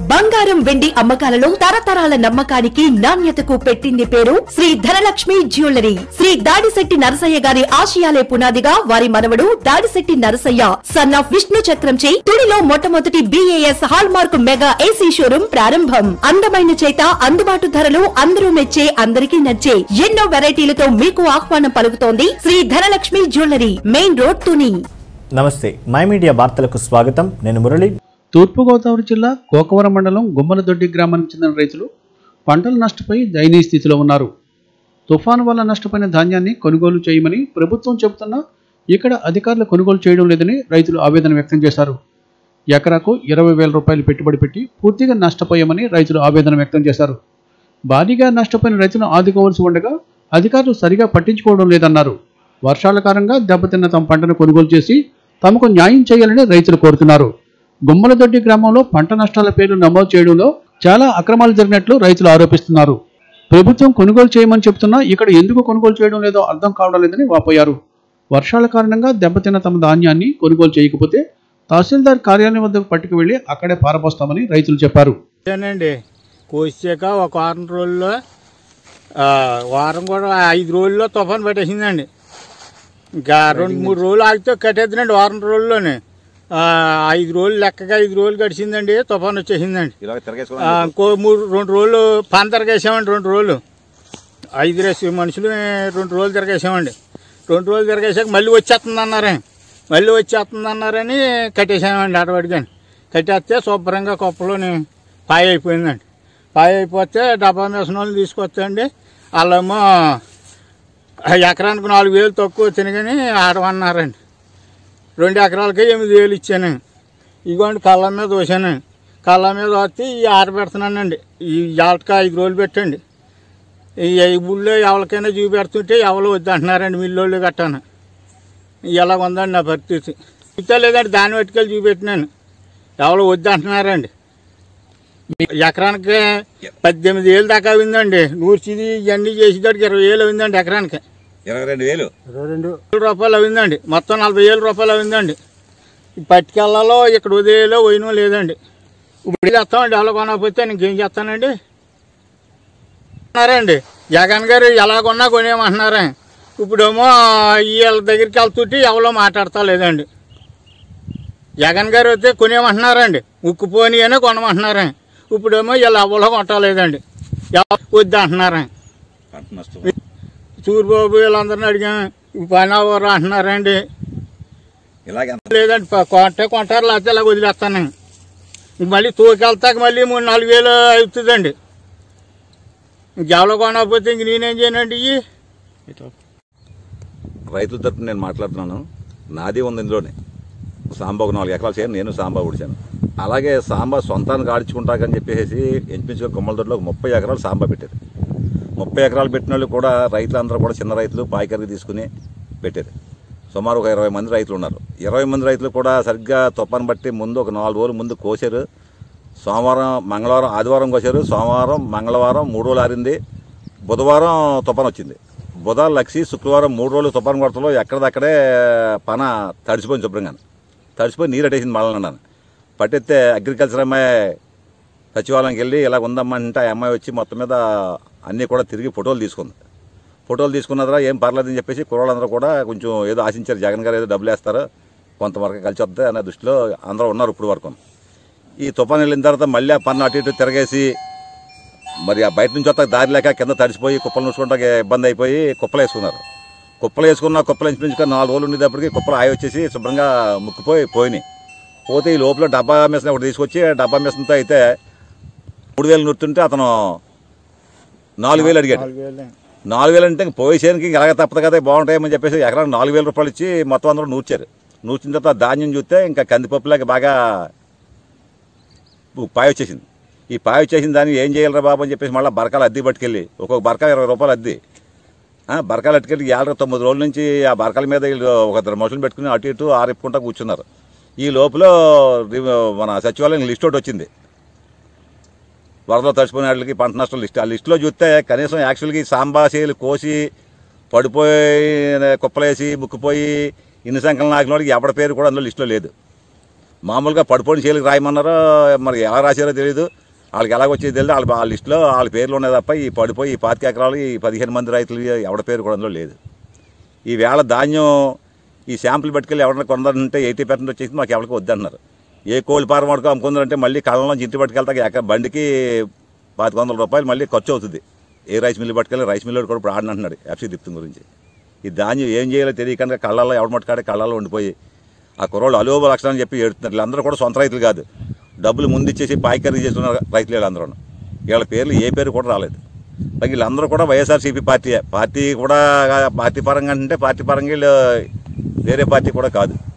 బంగారం వెండి అమ్మకాలలో తరతరాల నమ్మకానికి నాణ్యతకు పెట్టింది పేరు శ్రీ ధనలక్ష్మి జ్యువెలరీ. శ్రీ దాడిశెట్టి నరసయ్య గారి ఆశయాలే పునాదిగా వారి మనవడు దాడిశెట్టి నరసయ్య సన్ ఆఫ్ విష్ణు చక్రంచే తుడిలో మొట్టమొదటి BAS hallmark mega AC showroom ప్రారంభం. అందమైన చేత అందుబాటు ధరలు అందరూ మెచ్చే అందరికీ నచ్చే ఎన్నో వెరైటీలతో మీకు ఆహ్వానం పలుకుతోంది Shri Dhanalakshmi jewellery, main road, Tuni. నమస్తే, మై మీడియా వార్తలకు స్వాగతం. నేను మురళి. తూర్పుగోదావరి జిల్లా కోకవరం మండలం గుమ్మలదొడ్డి గ్రామానికి చెందిన రైతులు పంటలు నష్టపోయి దయనీయ స్థితిలో ఉన్నారు. తుఫాను వల్ల నష్టపోయిన ధాన్యాన్ని కొనుగోలు చేయమని ప్రభుత్వం చెబుతున్నా ఇక్కడ అధికారులు కొనుగోలు చేయడం లేదని రైతులు ఆవేదన వ్యక్తం చేశారు. ఎకరాకు 20,000 రూపాయలు పెట్టుబడి పెట్టి పూర్తిగా నష్టపోయామని రైతులు ఆవేదన వ్యక్తం చేశారు. భారీగా నష్టపోయిన రైతులను ఆదుకోవాల్సి ఉండగా అధికారులు సరిగా పట్టించుకోవడం లేదన్నారు. వర్షాల కారణంగా దెబ్బతిన్న తమ పంటను కొనుగోలు చేసి తమకు న్యాయం చేయాలని రైతులు కోరుతున్నారు. గుమ్మలదొడ్డి గ్రామంలో పంట నష్టాల పేర్లు నమోదు చేయడంలో చాలా అక్రమాలు జరిగినట్లు రైతులు ఆరోపిస్తున్నారు. ప్రభుత్వం కొనుగోలు చేయమని చెబుతున్నా ఇక్కడ ఎందుకు కొనుగోలు చేయడం లేదో అర్థం కావడం లేదని వాపోయారు. వర్షాల కారణంగా దెబ్బతిన్న తమ ధాన్యాన్ని కొనుగోలు చేయకపోతే తహసీల్దార్ కార్యాలయం వద్దకు పట్టుకు వెళ్లి అక్కడే పారపోస్తామని రైతులు చెప్పారు. కోసాక ఒక వారం రోజుల్లో వారం కూడా 5 రోజుల్లో తుఫాను పట్టేసిందండి. ఇంకా 2-3 రోజులు ఆగితే కట్టేద్దండి. వారం రోజుల్లోనే 5 రోజులు లెక్కగా 5 రోజులు గడిచిందండి, తుఫాను వచ్చేసిందండి. ఇంకో 2 రోజులు పని తిరగేసామండి. 2 రోజులు 5 మనుషులు 2 రోజులు తిరగేసామండి. 2 రోజులు తిరగేసాక మళ్ళీ వచ్చేస్తుందన్నారని కట్టేసామండి. అడవాడిగాని కట్టేస్తే శుభ్రంగా కుప్పలోని పాయ అయిపోయిందండి. పాయ అయిపోతే డబ్బా మేసిన వాళ్ళు తీసుకొచ్చండి. వాళ్ళేమో ఎకరానికి 4,000 తక్కువ వచ్చినాయి కానీ ఆడమన్నారండి. 2 ఎకరాలకి 8,000 ఇచ్చాను. ఇదిగోండి కళ్ళ మీద వచ్చాను. కళ్ళ మీద వచ్చి ఆరబెడుతున్నానండి. ఈ వాళ్ళకి 5 రోజులు పెట్టండి. ఈ ఊళ్ళో ఎవరికైనా చూపెడుతుంటే ఎవరు వద్దంటున్నారండి, మిల్లోళ్ళు కట్టాను. ఇలా ఉందండి నా పరిస్థితి. లేదండి, దాన్ని పట్టుకెళ్ళి చూపెట్టినాను, ఎవరు వద్దంటున్నారండి. ఎకరానికి 18,000 దాకా అయిందండి. నూర్చిది ఇవన్నీ చేసేదానికి 20,000 అయిందండి. ఎకరానికి 22,000 రూపాయలు అయిందండి. మొత్తం 40,000 రూపాయలు అయిందండి. పట్టుకెళ్ళలో ఇక్కడ ఉదయంలో పోయినా లేదండి. ఇప్పుడు చేస్తామండి. ఎలా కొనకపోతే ఇంకేం చేస్తానండి అన్నారండి. జగన్ గారు ఎలా కొన్నా కొనేమంటున్నారా. ఇప్పుడేమో వీళ్ళ దగ్గరికి వెళ్తుంటే ఎవరో మాట్లాడతా లేదండి. జగన్ గారు అయితే కొనేమంటున్నారండి, ముక్కుపోని అనే కొనమంటున్నారా. ఇప్పుడేమో వీళ్ళు ఎవరో కొట్టలేదండి, వద్దు అంటున్నారా. సూర్యబాబు వీళ్ళందరినీ అడిగాం, పని ఎవరు అంటున్నారండి. లేదండి, కొంటారు లేకపోతే ఇలా వదిలేస్తాను. మళ్ళీ తోకెళ్తాక మళ్ళీ 3-4 అవుతుందండి. ఇంకెవరో కొనకపోతే ఇంక నేనేం చేయనండి. రైతుల తరపున నేను మాట్లాడుతున్నాను. నాది ఉంది ఇందులోనే. సాంబా ఒక 4 ఎకరాలు చేయను, నేను సాంబా ఉడిచాను. అలాగే సాంబా సొంతానికి ఆడించుకుంటాకని చెప్పేసి ఎంచుగా గుమ్మలదొడ్లో 30 ఎకరాలు సాంబా పెట్టారు. 30 ఎకరాలు పెట్టిన వాళ్ళు కూడా రైతులందరూ కూడా చిన్న రైతులు పాయికరికి తీసుకుని పెట్టారు. సుమారు ఒక 20 మంది రైతులు ఉన్నారు. 20 మంది రైతులు కూడా సరిగ్గా తుఫాను బట్టి ముందు ఒక 4 రోజులు ముందు కోసారు. సోమవారం, మంగళవారం, ఆదివారం కోసారు. సోమవారం, మంగళవారం 3 రోజులు ఆరింది. బుధవారం తుఫాను వచ్చింది. బుధవారం లక్షి, శుక్రవారం 3 రోజులు తుఫాను కొడతలో ఎక్కడిదక్కడే పన తడిసిపోయింది. శుభ్రంగా తడిసిపోయి నీరు అట్టేసింది. మళ్ళీ పట్టెత్తే అగ్రికల్చర్ అమ్మాయి సచివాలయంకి వెళ్ళి ఇలా ఉందమ్మంటే ఆ అమ్మాయి వచ్చి మొత్తం మీద అన్నీ కూడా తిరిగి ఫోటోలు తీసుకుంది. ఫోటోలు తీసుకున్నదా ఏం పర్లేదని చెప్పేసి కుర్రాళ్ళందరూ కూడా కొంచెం ఏదో ఆశించారు. జగన్ గారు ఏదో డబ్బులు వేస్తారు, కొంతవరకు కలిసి వస్తుంది అనే దృష్టిలో అందరూ ఉన్నారు ఇప్పుడు వరకు. ఈ తుఫాను వెళ్ళిన తర్వాత మళ్ళీ ఆ పన్ను అటు ఇటు తిరగేసి మరి ఆ బయట నుంచి వస్తా దారి లేక కింద తడిసిపోయి కుప్పలు చూసుకుంటే ఇబ్బంది అయిపోయి కుప్పలు వేసుకున్నారు. కుప్పలు ఇంచుమించుగా 4 రోజులు ఉండేటప్పటికి కుప్పలు ఆయి వచ్చేసి శుభ్రంగా పోయినాయి. పోతే ఈ లోపల డబ్బా మిషన్ ఒకటి తీసుకొచ్చి డబ్బా మిషన్తో అయితే 3,000 నూరుతుంటే అతను 4,000 అడిగాడు. 4,000 అంటే పోయేసేనికి ఇంక ఎలాగ తప్పదు కదా, బాగుంటాయని చెప్పేసి ఎకరానికి 4,000 రూపాయలు ఇచ్చి మొత్తం అందరూ నూర్చారు. నూర్చిన తర్వాత ధాన్యం చూస్తే ఇంకా కందిపప్పులాగా బాగా పాయ వచ్చేసింది. ఈ పాయ వచ్చేసిన దాన్ని ఏం చేయాలరా బాబు అని చెప్పేసి మళ్ళీ బరకాలు అద్దె పట్టుకెళ్ళి ఒక్కొక్క బరకాలు 20 రూపాయలు అద్దె బరకాలు అట్టుకెళ్ళి 9 రోజుల నుంచి ఆ బరకాల మీద ఒక 2 మనుషులు పెట్టుకుని అటు ఇటు ఆరిప్పుకుంటా కూర్చున్నారు. ఈ లోపల మన సచివాలయం లిస్ట్ ఒకటి వచ్చింది. వరదలో తడిచిపోయిన వాళ్ళకి పంట నష్టం లిస్ట్. ఆ లిస్టులో చూస్తే కనీసం యాక్చువల్గా సాంబా చేలు కోసి పడిపోయి కుప్పలేసి ముక్కుపోయి ఇన్ని సంఖ్యలు నాకిన వాడికి ఎవరి పేరు కూడా అందులో లిస్టులో లేదు. మామూలుగా పడిపోయిన చేలికి రాయమన్నారో మరి ఎలా రాశారో తెలియదు, వాళ్ళకి ఎలా వచ్చేది తెలియదు. వాళ్ళ లిస్టులో వాళ్ళ పేర్లు ఉన్నాయి తప్ప ఈ పడిపోయి ఈ 25 ఎకరాలు ఈ 15 మంది రైతులు ఎవరి పేరు కూడా అందులో లేదు. ఈవేళ ధాన్యం ఈ శాంపుల్ పట్టుకెళ్ళి ఎవరైనా కొందరంటే 80% వచ్చేసి మాకు ఎవరికి వద్దన్నారు. ఏ కోళ్ళ ఫారం వాడుకో అమ్ముకుందంటే మళ్ళీ కళ్ళలో ఇంటి పట్టుకెళ్తాక బండికి 2500 రూపాయలు మళ్ళీ ఖర్చు అవుతుంది. ఏ రైస్ మిల్లు పట్టుకెళ్ళి రైస్ మిల్లు కూడా ఇప్పుడు ఆడనంటున్నాడు ఎఫ్సీ తిప్పిన గురించి. ఈ ధాన్యం ఏం చేయాలో తెలియకుండా కళ్ళల్లో ఎవడ మట్టుకాడే కళ్ళల్లో ఉండిపోయి ఆ కుర్రోళ్ళు అలోబ లక్షణం అని చెప్పి ఏడుతున్నారు. వీళ్ళందరూ కూడా సొంత రైతులు కాదు, డబ్బులు ముందు ఇచ్చేసి పాయికరీ చేస్తున్న రైతులు వీళ్ళందరూ. వీళ్ళ పేర్లు ఏ పేరు కూడా రాలేదు. వీళ్ళందరూ కూడా వైఎస్ఆర్సీపీ పార్టీ కూడా పార్టీ పరంగా అంటే పార్టీ పరంగా వీళ్ళు వేరే పార్టీ కూడా కాదు.